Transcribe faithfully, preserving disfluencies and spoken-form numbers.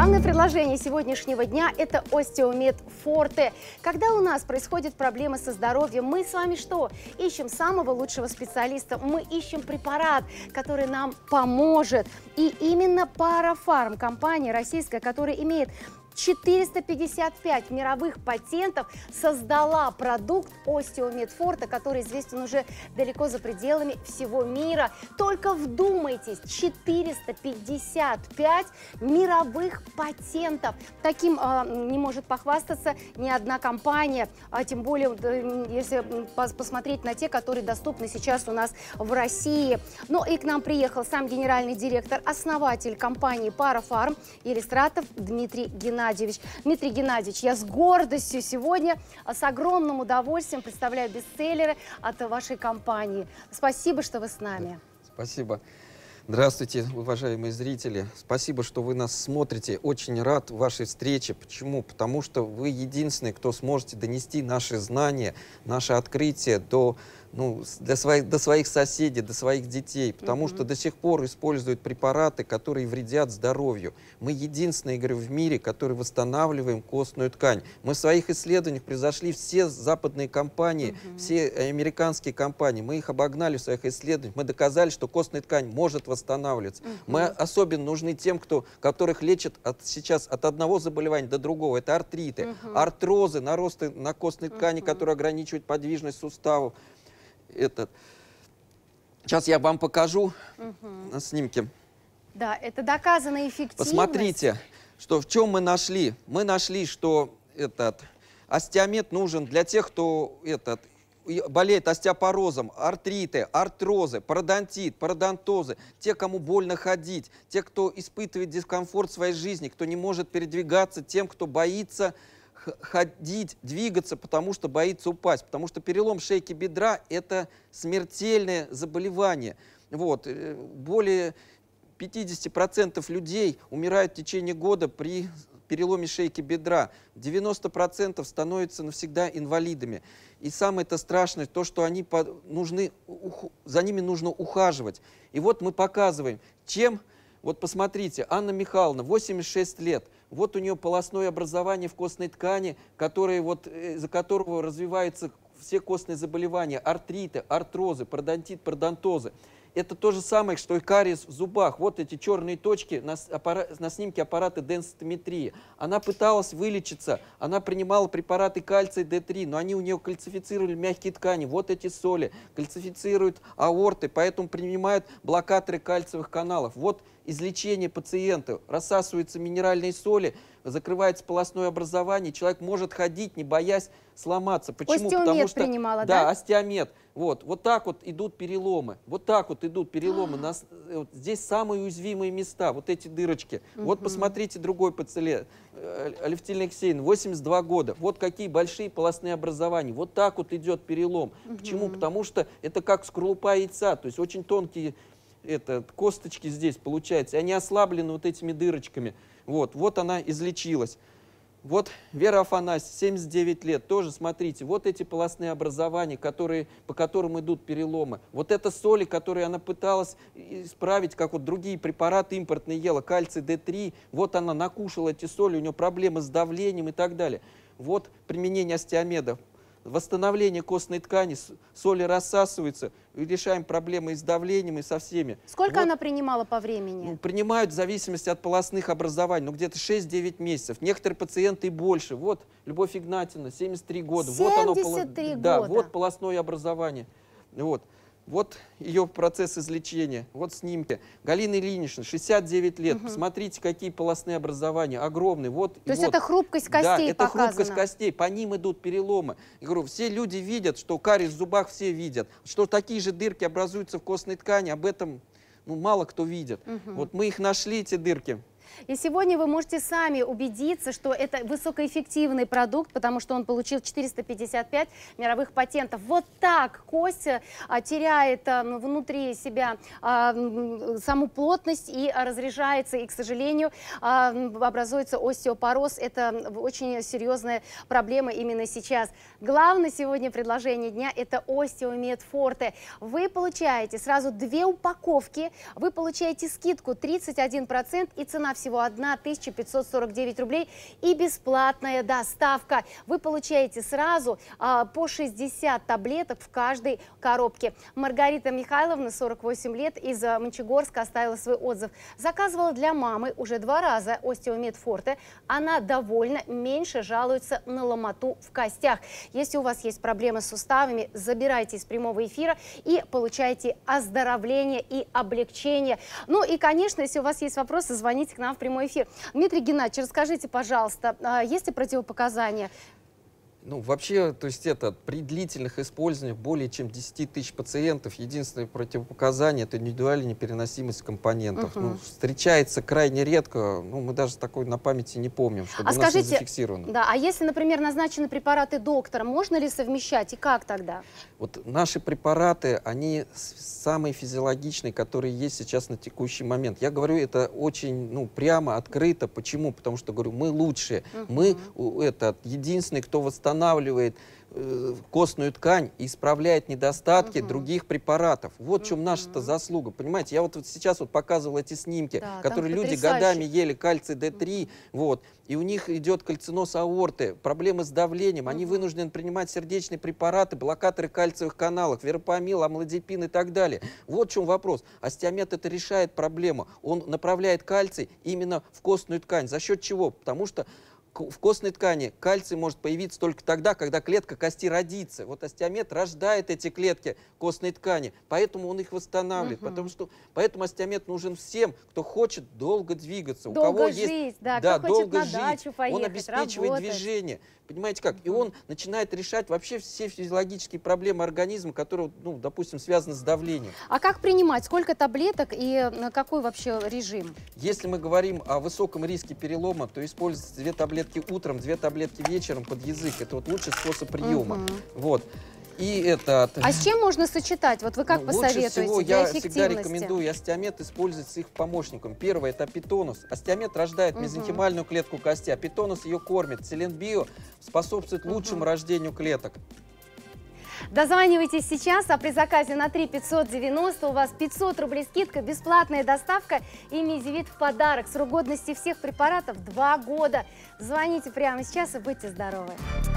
Главное предложение сегодняшнего дня – это Остеомед Форте. Когда у нас происходят проблемы со здоровьем, мы с вами что? Ищем самого лучшего специалиста, мы ищем препарат, который нам поможет. И именно Парафарм, компания российская, которая имеет четыреста пятьдесят пять мировых патентов, создала продукт Остеомед Форте, который известен уже далеко за пределами всего мира. Только вдумайтесь, четыреста пятьдесят пять мировых патентов. Таким э, не может похвастаться ни одна компания, а тем более, э, если посмотреть на те, которые доступны сейчас у нас в России. Ну и к нам приехал сам генеральный директор, основатель компании Парафарм Елистратов Дмитрий Геннадьевич. Дмитрий Геннадьевич, я с гордостью сегодня, с огромным удовольствием представляю бестселлеры от вашей компании. Спасибо, что вы с нами. Спасибо. Здравствуйте, уважаемые зрители. Спасибо, что вы нас смотрите. Очень рад вашей встрече. Почему? Потому что вы единственные, кто сможете донести наши знания, наши открытия до, ну, для своих, до своих соседей, до своих детей. Потому mm-hmm. что до сих пор используют препараты, которые вредят здоровью. Мы единственные, говорю, в мире, которые восстанавливаем костную ткань. Мы в своих исследованиях превзошли все западные компании, mm-hmm. все американские компании. Мы их обогнали в своих исследованиях. Мы доказали, что костная ткань может восстанавливаться. восстанавливаться. Uh-huh. Мы особенно нужны тем, кто, которых лечат от, сейчас от одного заболевания до другого. Это артриты, uh-huh. артрозы, наросты на костной ткани, uh-huh. которые ограничивают подвижность суставов. Этот. Сейчас я вам покажу uh-huh. на снимке. Да, это доказанная эффективность. Посмотрите, что, в чем мы нашли. Мы нашли, что этот остеомед нужен для тех, кто этот, болеет остеопорозом, артриты, артрозы, пародонтит, пародонтозы, те, кому больно ходить, те, кто испытывает дискомфорт в своей жизни, кто не может передвигаться, тем, кто боится ходить, двигаться, потому что боится упасть. Потому что перелом шейки бедра – это смертельное заболевание. Вот. Более пятидесяти процентов людей умирают в течение года при переломе шейки бедра. девяносто процентов становятся навсегда инвалидами. И самое это страшное, то, что они нужны, за ними нужно ухаживать. И вот мы показываем, чем, вот посмотрите, Анна Михайловна, восемьдесят шесть лет, вот у нее полостное образование в костной ткани, которое, вот, из-за которого развиваются все костные заболевания, артриты, артрозы, пародонтит, пародонтозы. Это то же самое, что и кариес в зубах. Вот эти черные точки на, аппарат, на снимке аппарата денситометрии. Она пыталась вылечиться, она принимала препараты кальция Д три, но они у нее кальцифицировали мягкие ткани. Вот эти соли кальцифицируют аорты, поэтому принимают блокаторы кальциевых каналов. Вот излечение пациента. Рассасываются минеральные соли, закрывается полостное образование, человек может ходить, не боясь сломаться. Почему? Остеомед Потому что, принимала, да? Да, остеомед. Вот, вот так вот идут переломы. Вот так вот идут переломы. Нас, вот здесь самые уязвимые места, вот эти дырочки. Uh-huh. Вот посмотрите другой пациент, Алевтина Алексеевна, восемьдесят два года. Вот какие большие полостные образования. Вот так вот идет перелом. Uh-huh. Почему? Потому что это как скорлупа яйца, то есть очень тонкие это, косточки здесь получаются. Они ослаблены вот этими дырочками. Вот, вот она излечилась. Вот Вера Афанасьевна, семьдесят девять лет, тоже, смотрите, вот эти полостные образования, которые, по которым идут переломы. Вот это соли, которые она пыталась исправить, как вот другие препараты импортные ела, кальций Д три, вот она накушала эти соли, у нее проблемы с давлением и так далее. Вот применение остеомеда. Восстановление костной ткани, соли рассасываются, решаем проблемы и с давлением, и со всеми. Сколько вот, она принимала по времени? Ну, принимают в зависимости от полостных образований, ну где-то шесть-девять месяцев. Некоторые пациенты и больше. Вот Любовь Игнатьевна, семьдесят три года. семьдесят три вот оно, года. Да, вот полостное образование. Вот. Вот ее процесс излечения, вот снимки. Галина Ильинична, шестьдесят девять лет, угу. Посмотрите, какие полостные образования, огромные. Вот, То есть вот. это хрупкость костей Да, это показана. хрупкость костей, по ним идут переломы. Я говорю, все люди видят, что кариес в зубах все видят, что такие же дырки образуются в костной ткани, об этом ну, мало кто видит. Угу. Вот мы их нашли, эти дырки. И сегодня вы можете сами убедиться, что это высокоэффективный продукт, потому что он получил четыреста пятьдесят пять мировых патентов. Вот так кость а, теряет а, внутри себя а, саму плотность и а, разряжается. И, к сожалению, а, образуется остеопороз. Это очень серьезная проблема именно сейчас. Главное сегодня предложение дня – это Остеомед Форте. Вы получаете сразу две упаковки, вы получаете скидку тридцать один процент, и цена всего тысяча пятьсот сорок девять рублей и бесплатная доставка. Вы получаете сразу а, по шестьдесят таблеток в каждой коробке. Маргарита Михайловна, сорок восемь лет, из Мончегорска оставила свой отзыв. Заказывала для мамы уже два раза остеомед Форте. Она довольна, меньше жалуется на ломоту в костях. Если у вас есть проблемы с суставами, забирайте из прямого эфира и получайте оздоровление и облегчение. Ну и, конечно, если у вас есть вопросы, звоните к нам в прямой эфир. Дмитрий Геннадьевич, расскажите, пожалуйста, есть ли противопоказания? Ну, вообще, то есть это при длительных использованиях более чем десяти тысяч пациентов единственное противопоказание — это индивидуальная непереносимость компонентов. Uh-huh. Ну, встречается крайне редко, ну, мы даже такой на памяти не помним, чтобы а у нас скажите, не зафиксировано. Да, а если, например, назначены препараты доктора, можно ли совмещать и как тогда? Вот наши препараты, они самые физиологичные, которые есть сейчас на текущий момент. Я говорю это очень, ну, прямо, открыто. Почему? Потому что, говорю, мы лучшие. Uh-huh. Мы это, единственные, кто восстанавливает восстанавливает э, костную ткань и исправляет недостатки угу. других препаратов. Вот в чем угу. наша-то заслуга. Понимаете, я вот, вот сейчас вот показывал эти снимки, да, которые люди годами ели кальций Д три, угу. вот, и у них идет кальциноз аорты, проблемы с давлением, угу. они вынуждены принимать сердечные препараты, блокаторы кальциевых каналов, верапамил, амлодипин и так далее. Вот в чем вопрос. Остеомед это решает проблему. Он направляет кальций именно в костную ткань. За счет чего? Потому что в костной ткани кальций может появиться только тогда, когда клетка кости родится. Вот остеомед рождает эти клетки костной ткани, поэтому он их восстанавливает. Угу. Потому что, поэтому остеомед нужен всем, кто хочет долго двигаться. Долго у кого жить, есть, да, да, кто долго хочет на жить. дачу поехать, он обеспечивает работать. движение. Понимаете как? Угу. И он начинает решать вообще все физиологические проблемы организма, которые, ну, допустим, связаны с давлением. А как принимать? Сколько таблеток и какой вообще режим? Если мы говорим о высоком риске перелома, то используйте две таблетки утром, две таблетки вечером под язык. Это вот лучший способ приема. Угу. Вот. И это... А с чем можно сочетать? Вот вы как ну, посоветуете лучше всего для я эффективности? всегда рекомендую остеомед использовать с их помощником. Первое — это апитонус. Остеомед рождает угу. мезенхимальную клетку кости. Апитонус ее кормит. Целенбио способствует лучшему угу. рождению клеток. Дозванивайтесь сейчас, а при заказе на три пятьсот девяносто у вас пятьсот рублей скидка, бесплатная доставка и Мезевит в подарок. Срок годности всех препаратов два года. Звоните прямо сейчас и будьте здоровы.